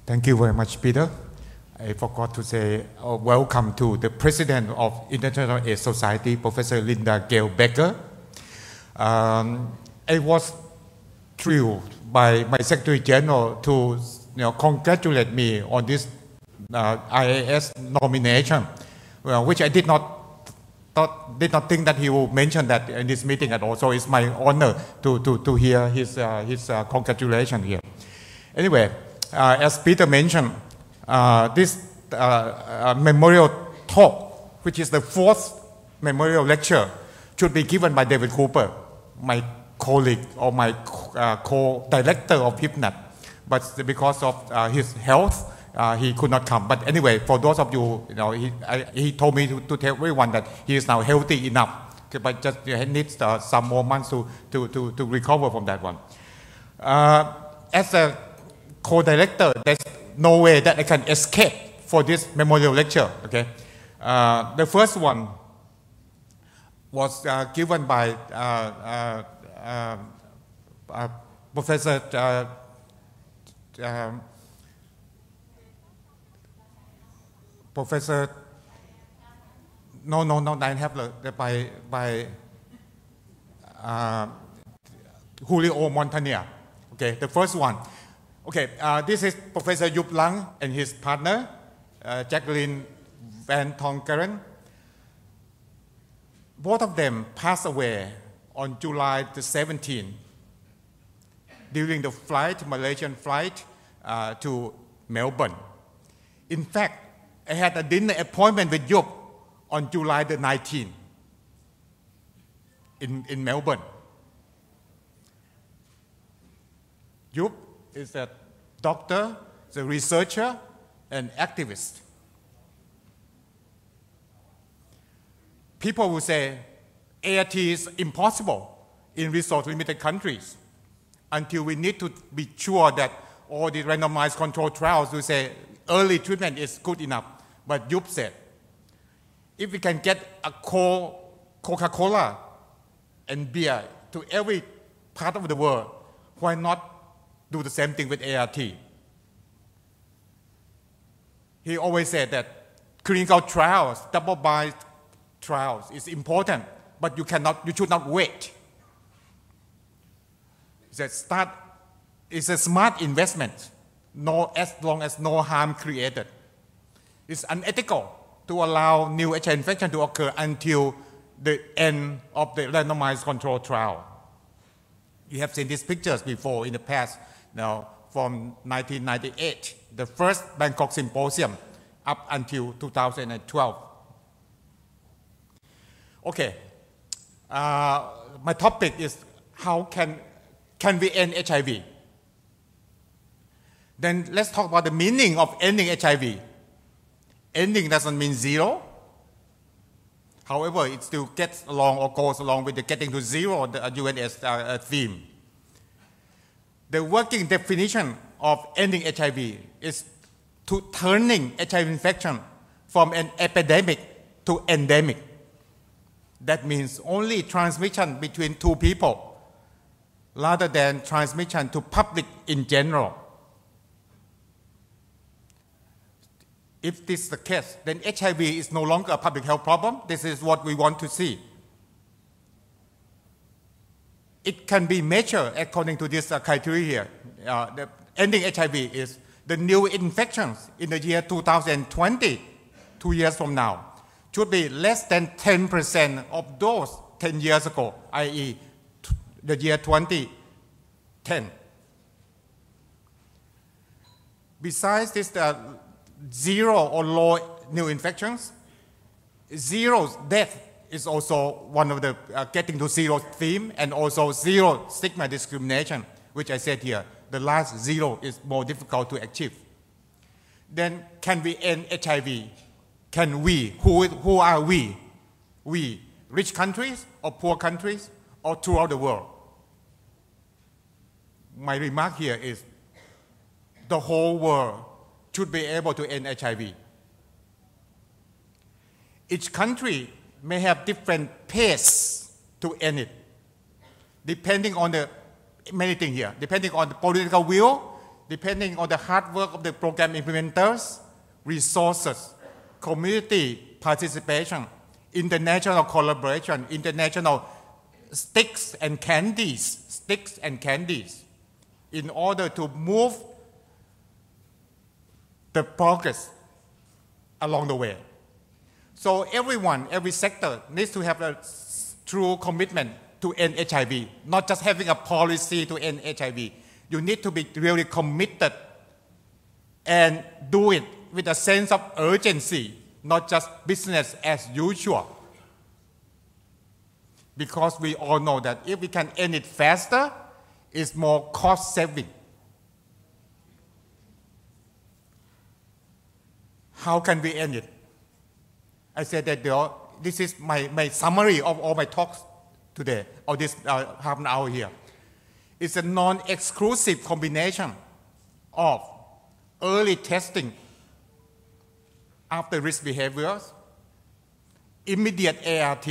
Thank you very much, Peter. I forgot to say welcome to the President of International AIDS Society, Professor Linda Gail Becker. I was thrilled by my Secretary General to congratulate me on this IAS nomination, which I did not think that he will mention that in this meeting at all. So it's my honor to hear his congratulations here. Anyway, as Peter mentioned, this memorial talk, which is the fourth memorial lecture, should be given by David Cooper, my colleague or my co-director of HIV-NAT. But because of his health, he could not come. But anyway, for those of you, he told me to tell everyone that he is now healthy enough. Okay, but just he needs some more months to recover from that one. As a co-director, there's no way that I can escape for this memorial lecture. Okay, the first one was given by Professor I have by Julio Montaña. Okay, the first one. Okay, this is Professor Yup Lang and his partner, Jacqueline Van Tongeren. Both of them passed away on July the 17th during the flight, Malaysian flight to Melbourne. In fact, I had a dinner appointment with Yup on July the 19th in Melbourne. Yup is a doctor, is a researcher, and activist. People will say ART is impossible in resource-limited countries until we need to be sure that all the randomized controlled trials will say early treatment is good enough. But Yup said, if we can get a Coca-Cola and beer to every part of the world, why not do the same thing with ART? He always said that clinical trials, double-blind trials is important, but you should not wait. It's a smart investment, as long as no harm created. It's unethical to allow new HIV infection to occur until the end of the randomized control trial. You have seen these pictures before in the past, now from 1998, the first Bangkok Symposium up until 2012. Okay, my topic is how can we end HIV? Then let's talk about the meaning of ending HIV. Ending doesn't mean zero. However, it still gets along or goes along with the getting to zero, the UNS theme. The working definition of ending HIV is to turning HIV infection from an epidemic to endemic. That means only transmission between two people rather than transmission to public in general. If this is the case, then HIV is no longer a public health problem. This is what we want to see. It can be measured according to this criteria here. The ending HIV is the new infections in the year 2020, 2 years from now, should be less than 10% of those 10 years ago, i.e. the year 2010. Besides this zero or low new infections, zero death is also one of the getting to zero theme, and also zero stigma discrimination, which I said here. The last zero is more difficult to achieve. Then can we end HIV? Can we? Who are we? We, rich countries or poor countries or throughout the world? My remark here is the whole world should be able to end HIV. Each country may have different pace to end it, depending on the many things here, depending on the political will, depending on the hard work of the program implementers, resources, community participation, international collaboration, international sticks and candies, in order to move the progress along the way. So everyone, every sector needs to have a true commitment to end HIV, not just having a policy to end HIV. You need to be really committed and do it with a sense of urgency, not just business as usual. Because we all know that if we can end it faster, it's more cost saving. How can we end it? I said that this is my summary of all my talks today, or this half an hour here. It's a non-exclusive combination of early testing after risk behaviors, immediate ART,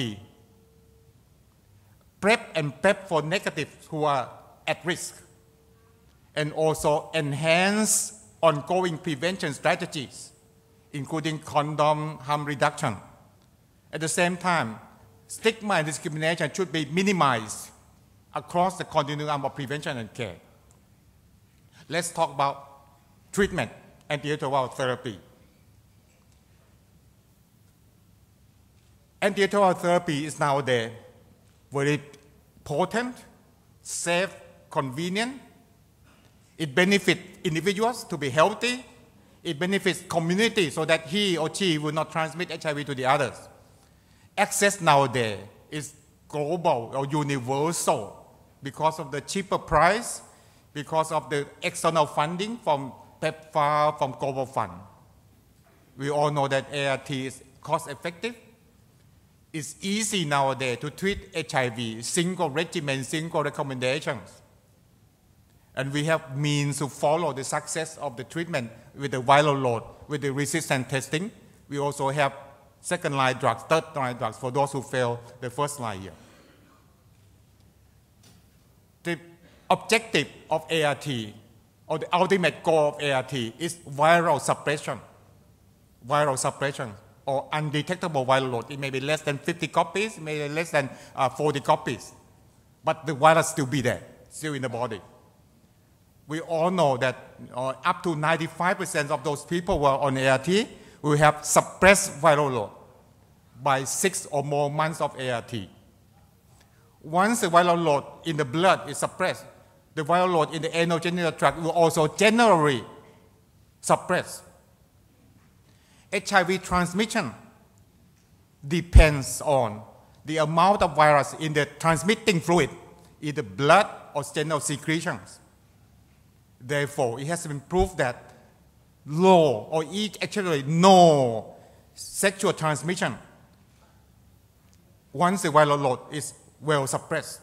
PrEP and PrEP for negatives who are at risk, and also enhance ongoing prevention strategies, including condom harm reduction. At the same time, stigma and discrimination should be minimized across the continuum of prevention and care. Let's talk about treatment, antiretroviral therapy. Antiretroviral therapy is nowadays very potent, safe, convenient. It benefits individuals to be healthy. It benefits community so that he or she will not transmit HIV to the others. Access nowadays is global or universal because of the cheaper price, because of the external funding from PEPFAR, from Global Fund. We all know that ART is cost effective. It's easy nowadays to treat HIV, single regimen, single recommendations. And we have means to follow the success of the treatment with the viral load, with the resistant testing. We also have second-line drugs, third-line drugs for those who fail the first line here. The objective of ART, or the ultimate goal of ART, is viral suppression. Viral suppression, or undetectable viral load. It may be less than 50 copies, it may be less than 40 copies. But the virus still be there, still in the body. We all know that up to 95% of those people who are on ART will have suppressed viral load by 6 or more months of ART. Once the viral load in the blood is suppressed, the viral load in the anogenital tract will also generally suppress. HIV transmission depends on the amount of virus in the transmitting fluid, either blood or seminal secretions. Therefore, it has been proved that low or actually no sexual transmission once the viral load is well suppressed.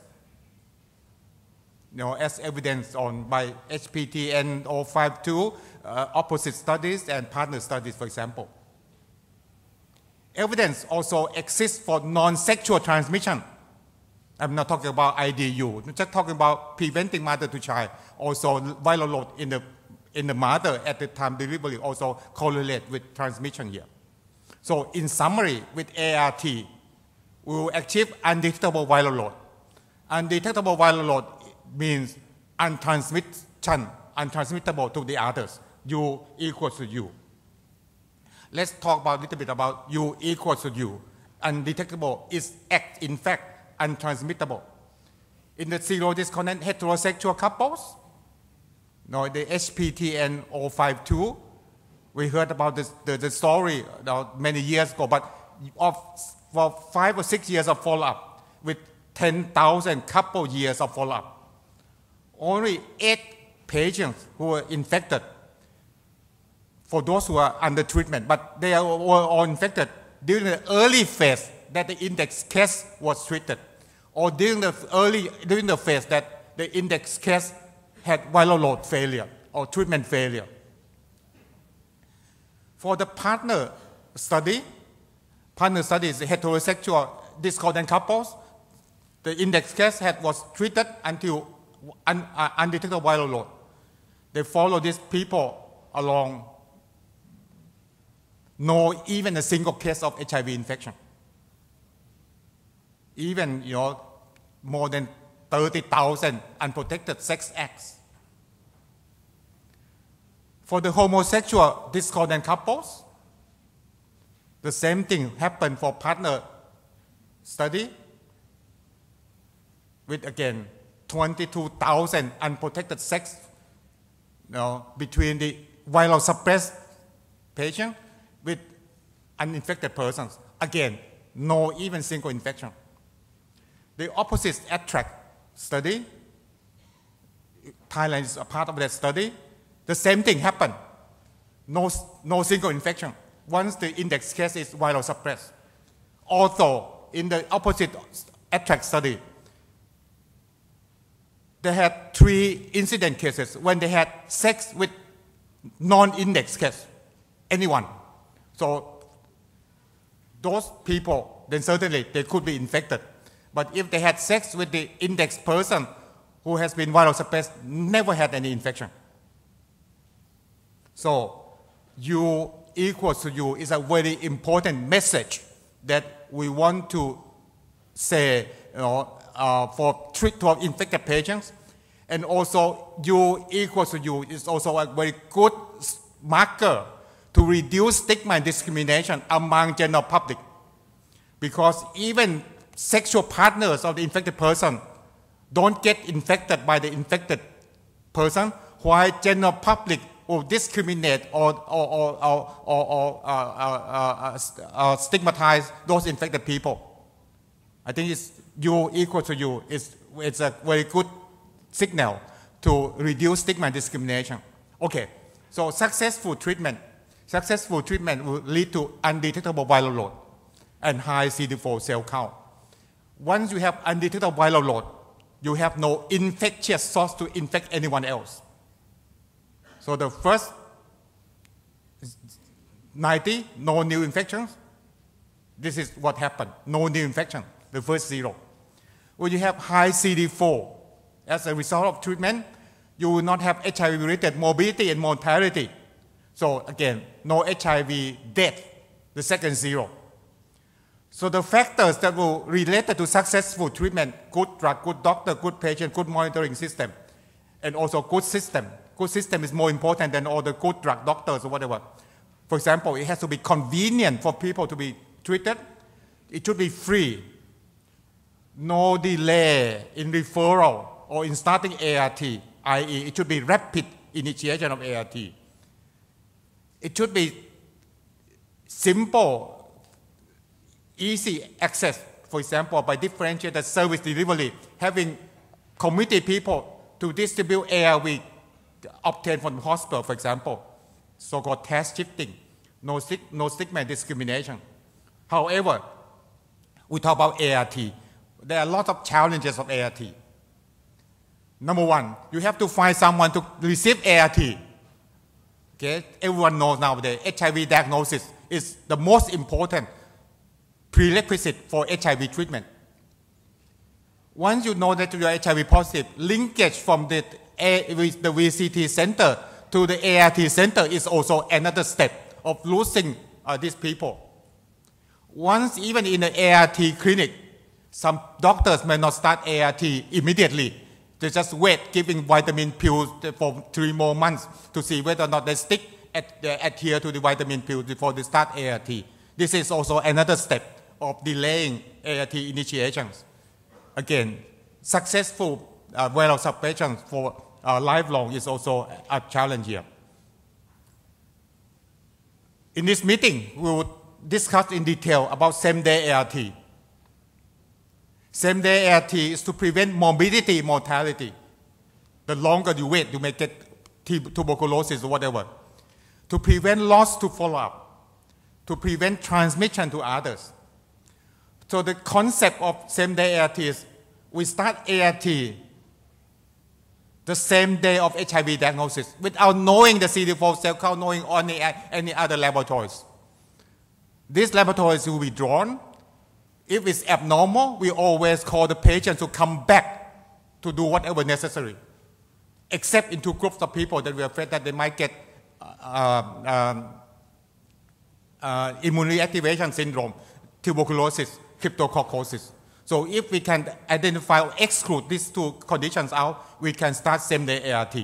As evidenced by HPTN 052, opposite studies and partner studies, for example. Evidence also exists for non-sexual transmission. I'm not talking about IDU, I'm just talking about preventing mother to child. Also, viral load in the mother at the time delivery also correlate with transmission here. So, in summary, with ART, we will achieve undetectable viral load. Undetectable viral load means untransmittable to the others. U equals to U. Let's talk a little bit about U equals to U. Undetectable is in fact untransmittable. In the zero-disconnect heterosexual couples, the HPTN 052, we heard about the story many years ago, but for 5 or 6 years of follow-up, with 10,000 couple years of follow-up, only 8 patients who were infected for those who are under treatment, but they were all infected during the early phase that the index case was treated, or during the phase that the index case had viral load failure or treatment failure. For the partner study is heterosexual discordant couples. The index case was treated until undetectable viral load. They follow these people along, no even a single case of HIV infection. Even, more than 30,000 unprotected sex acts. For the homosexual discordant couples, the same thing happened for partner study with, again, 22,000 unprotected sex between the viral suppressed patient with uninfected persons. Again, no even single infection. The opposite attract study, Thailand is a part of that study, the same thing happened. No single infection. Once the index case is viral suppressed. Also, in the opposite attract study, they had 3 incident cases when they had sex with non-index case, anyone. So those people, then certainly they could be infected. But if they had sex with the index person who has been viral suppressed, never had any infection. So U equals to U is a very important message that we want to say, for treatment of infected patients. And also U equals to U is also a very good marker to reduce stigma and discrimination among general public. Because even sexual partners of the infected person don't get infected by the infected person, while general public will discriminate or stigmatize those infected people. I think it's U equal to U. It's a very good signal to reduce stigma and discrimination. Okay, so successful treatment will lead to undetectable viral load and high CD4 cell count. Once you have undetectable viral load, you have no infectious source to infect anyone else. So the first 90, no new infections. This is what happened, no new infection, the first 0. When you have high CD4, as a result of treatment, you will not have HIV-related morbidity and mortality. So again, no HIV death, the second 0. So the factors that will related to successful treatment, good drug, good doctor, good patient, good monitoring system, and also good system. Good system is more important than all the good drug doctors or whatever. For example, it has to be convenient for people to be treated. It should be free. No delay in referral or in starting ART, i.e. it should be rapid initiation of ART. It should be simple, easy access, for example, by differentiated service delivery, having committed people to distribute ARV obtained from the hospital, for example, so-called task shifting, no stigma and discrimination. However, we talk about ART. There are a lot of challenges of ART. Number one, you have to find someone to receive ART. Okay? Everyone knows nowadays HIV diagnosis is the most important prerequisite for HIV treatment. Once you know that you are HIV positive, linkage from the VCT center to the ART center is also another step of losing these people. Once even in the ART clinic, some doctors may not start ART immediately. They just wait, giving vitamin pills for 3 more months to see whether or not they adhere to the vitamin pills before they start ART. This is also another step of delaying ART initiations. Again, successful viral suppression for lifelong is also a challenge here. In this meeting, we will discuss in detail about same-day ART. Same-day ART is to prevent morbidity, mortality. The longer you wait, you may get tuberculosis or whatever. To prevent loss to follow-up. To prevent transmission to others. So the concept of same-day ART is we start ART the same day of HIV diagnosis without knowing the CD4 cell count, knowing any other laboratories. These laboratories will be drawn. If it's abnormal, we always call the patient to come back to do whatever necessary. except in two groups of people that we are afraid that they might get immunity activation syndrome, tuberculosis, cryptococcosis. So if we can identify or exclude these two conditions out, we can start same-day ART.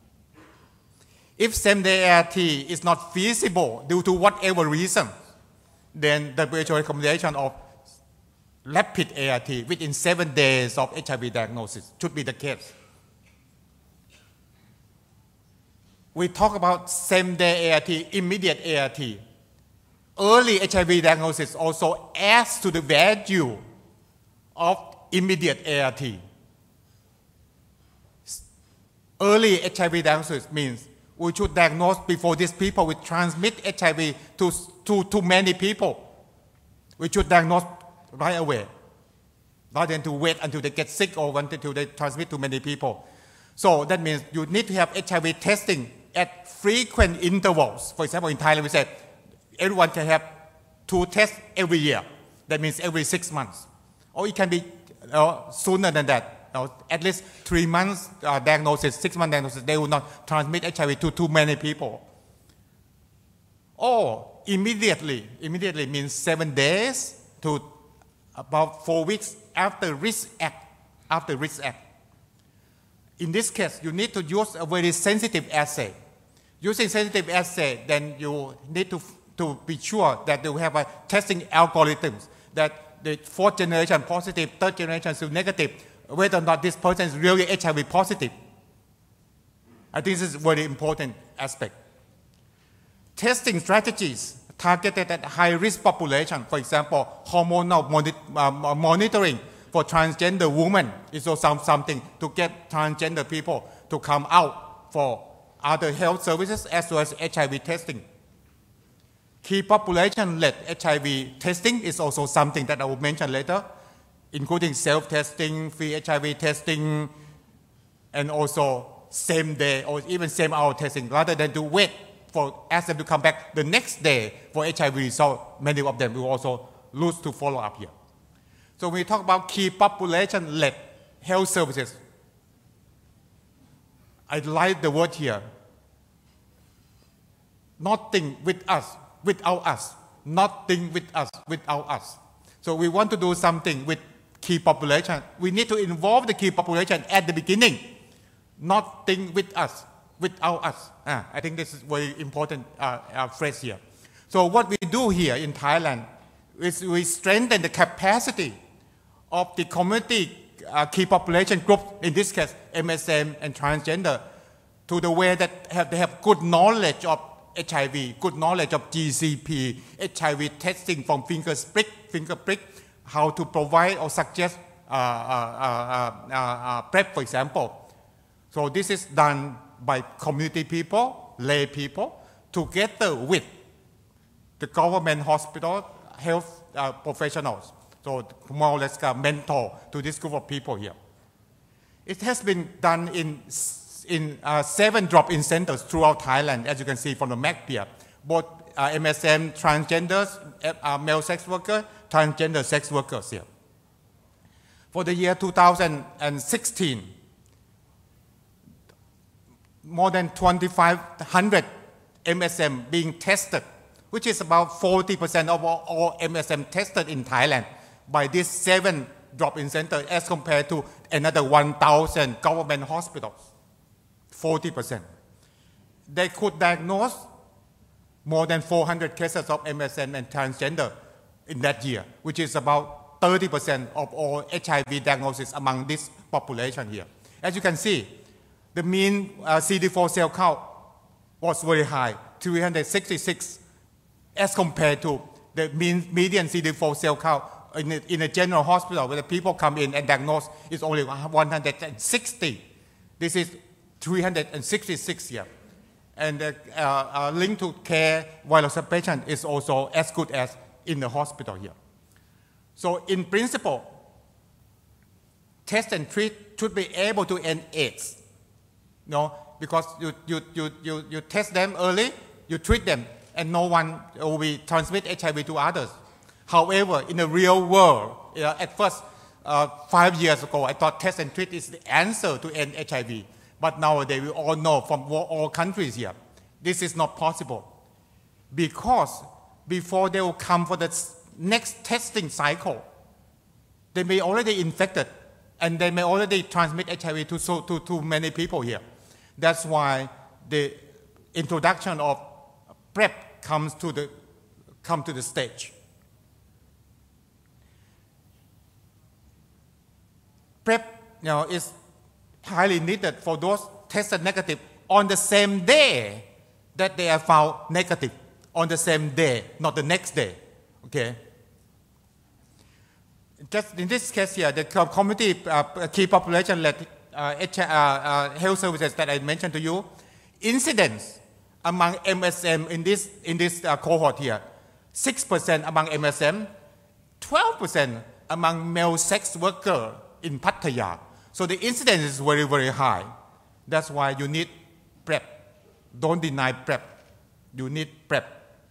If same-day ART is not feasible due to whatever reason, then the WHO recommendation of rapid ART within 7 days of HIV diagnosis should be the case. We talk about same-day ART, immediate ART. Early HIV diagnosis also adds to the value of immediate ART. Early HIV diagnosis means we should diagnose before these people will transmit HIV to many people. We should diagnose right away, rather than to wait until they get sick or until they transmit to many people. So that means you need to have HIV testing at frequent intervals. For example, in Thailand we say everyone can have 2 tests every year. That means every 6 months. Or it can be sooner than that. At least 3 months diagnosis, 6 months diagnosis, they will not transmit HIV to too many people. Or immediately means 7 days to about 4 weeks after risk act. In this case, you need to use a very sensitive assay. Using sensitive assay, then you need to be sure that you have a testing algorithms that the 4th generation positive, 3rd generation still negative, whether or not this person is really HIV positive. I think this is a very important aspect. Testing strategies targeted at high-risk population, for example, hormonal monitoring for transgender women is also something to get transgender people to come out for other health services as well as HIV testing. Key population-led HIV testing is also something that I will mention later, including self-testing, free HIV testing, and also same-day or even same-hour testing, rather than to wait for ask them to come back the next day for HIV result. Many of them will also lose to follow up here. So when we talk about key population-led health services, I like the word here. Nothing with us, without us. Nothing with us, without us. So we want to do something with key population. We need to involve the key population at the beginning. Nothing with us, without us. I think this is a very important phrase here. So what we do here in Thailand is we strengthen the capacity of the community key population group, in this case MSM and transgender, to the way that they have good knowledge of HIV, good knowledge of GCP, HIV testing from finger prick, how to provide or suggest PrEP, for example. So this is done by community people, lay people, together with the government hospital health professionals. So more or less a mentor to this group of people here. It has been done in 7 drop-in centers throughout Thailand, as you can see from the map here. Both MSM transgenders, male sex workers, transgender sex workers here. For the year 2016, more than 2,500 MSM being tested, which is about 40% of all MSM tested in Thailand by these 7 drop-in centers as compared to another 1,000 government hospitals. 40%. They could diagnose more than 400 cases of MSM and transgender in that year, which is about 30% of all HIV diagnosis among this population here. As you can see, the mean CD4 cell count was very high, 366, as compared to the median CD4 cell count in a general hospital where the people come in and diagnose is only 160. This is 366 here. And the link to care while a patient is also as good as in the hospital here. So in principle, test and treat should be able to end AIDS. Because you test them early, you treat them, and no one will be transmit HIV to others. However, in the real world, at first, 5 years ago, I thought test and treat is the answer to end HIV. But nowadays, we all know from all countries here, this is not possible. Because before they will come for the next testing cycle, they may already infected, and they may already transmit HIV to many people here. That's why the introduction of PrEP comes to the stage. PrEP is highly needed for those tested negative on the same day that they are found negative, on the same day, not the next day. Okay. Just in this case here, the community key population-led health services that I mentioned to you, incidence among MSM in this cohort here, 6% among MSM, 12% among male sex workers in Pattaya. So the incidence is very, very high. That's why you need PrEP. Don't deny PrEP. You need PrEP.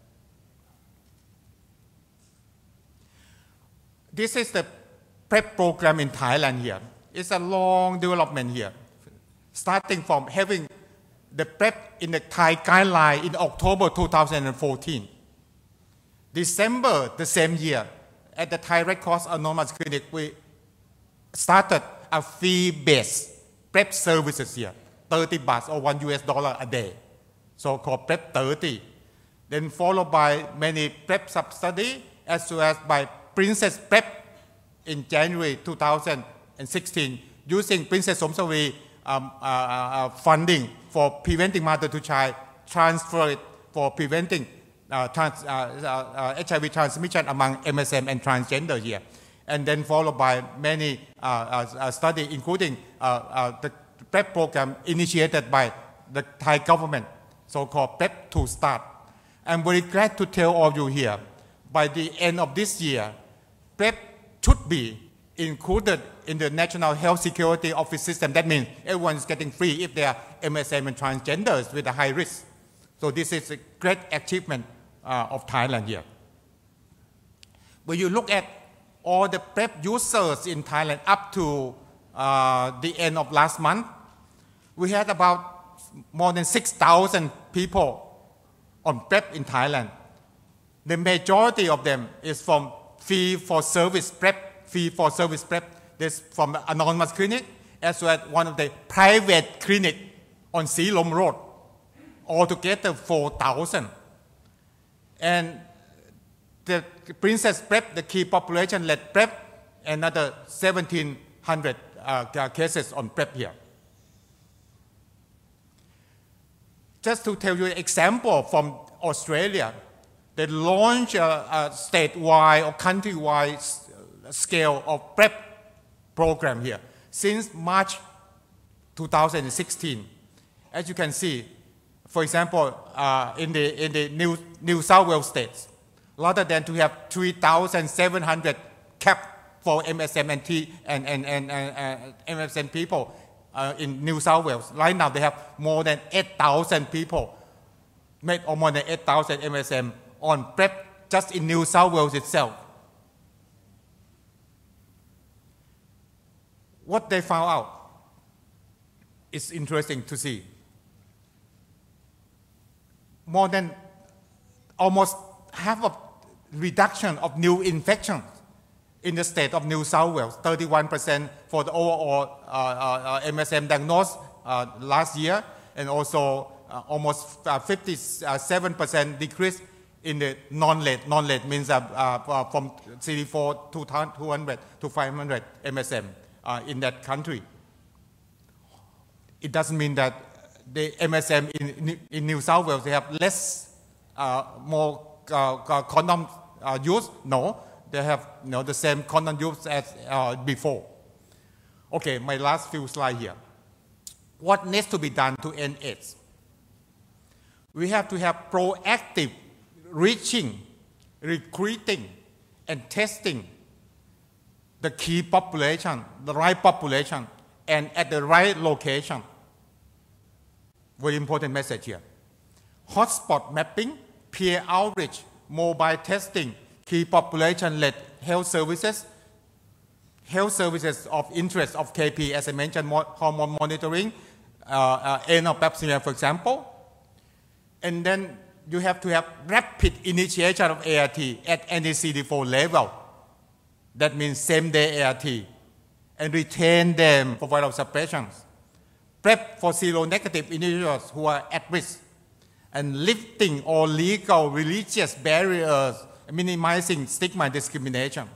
This is the PrEP program in Thailand here. It's a long development here, starting from having the PrEP in the Thai guideline in October 2014. December the same year, at the Thai Red Cross Anonymous Clinic, we started a fee-based PrEP services here, 30 baht or $1 a day, so-called PrEP 30. Then followed by many PrEP sub-study, as well as by Princess PrEP in January 2016, using Princess Somsavi funding for preventing mother-to-child, transfer it for preventing HIV transmission among MSM and transgender here. And then followed by many studies, including the PrEP program initiated by the Thai government, so-called PrEP to Start. I'm very glad to tell all you here, by the end of this year, PrEP should be included in the National Health Security Office system. That means everyone is getting free if they are MSM and transgenders with a high risk. So this is a great achievement of Thailand here. When you look at all the PrEP users in Thailand up to the end of last month, we had about more than 6,000 people on PrEP in Thailand. The majority of them is from fee-for-service PrEP, fee-for-service PrEP. This from the Anonymous Clinic, as well as one of the private clinic on Silom Road. Altogether 4,000. And the Princess PrEP, the key population-led PrEP, another 1,700 cases on PrEP here. Just to tell you an example from Australia, they launched a statewide or countrywide scale of PrEP program here since March 2016. As you can see, for example, in the New South Wales states, rather than to have 3,700 cap for MSM and MSM people in New South Wales, right now they have more than 8,000 people, or more than 8,000 MSM on PrEP just in New South Wales itself. What they found out is interesting to see. More than almost half of reduction of new infections in the state of New South Wales, 31% for the overall MSM diagnosed last year, and also almost 57% decrease in the non-late. Non-late means from CD4 to 200 to 500 MSM in that country. It doesn't mean that the MSM in New South Wales, they have less, more condom use. No, they have the same condom use as before. Okay, my last few slides here. What needs to be done to end AIDS? We have to have proactive reaching, recruiting, and testing the key population, the right population, and at the right location. Very important message here. Hotspot mapping, peer outreach, mobile testing, key population-led health services of interest of KP, as I mentioned, hormone monitoring, anal pap smear, for example. And then you have to have rapid initiation of ART at any CD4 level. That means same-day ART. And retain them for viral suppression. Prep for seronegative individuals who are at risk. And lifting all legal religious barriers, minimizing stigma and discrimination.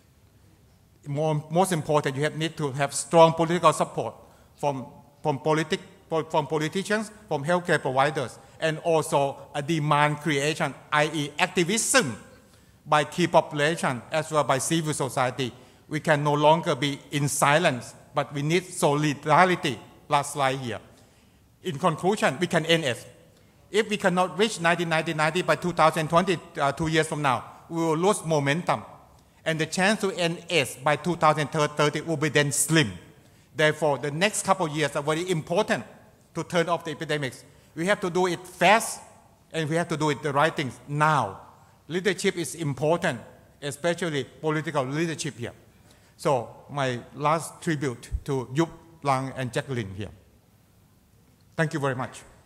Most important, you need to have strong political support from politicians, from healthcare providers, and also a demand creation, i.e. activism by key population as well by civil society. We can no longer be in silence, but we need solidarity. Last slide here. In conclusion, we can end it. If we cannot reach 90 by 2020, 2 years from now, we will lose momentum. And the chance to end AIDS by 2030 will be then slim. Therefore, the next couple of years are very important to turn off the epidemics. We have to do it fast, and we have to do it the right things now. Leadership is important, especially political leadership here. So my last tribute to Yup, Lang, and Jacqueline here. Thank you very much.